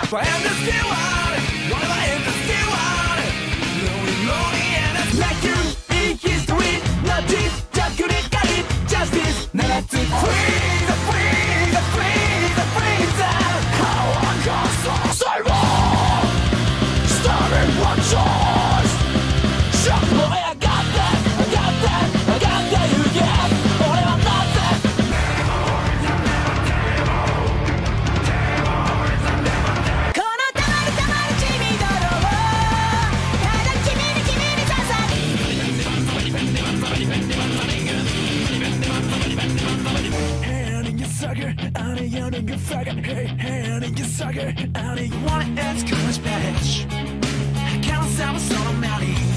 バエンデスキワー俺はエンデスキワーローリーローリーエンデス Like you in history Not this ジャックリカリ Justice 7つ Free the free the free the freezer How I got so silent Starting one choice Shock boy I got that I got that I got that you get 俺はなぜこのたまるたまる血みどろをただ君に刺さる Hand in your sucker I need you to get fucker Hey hand in your sucker I need you want it as cool as bitch I can't stop us on a mountain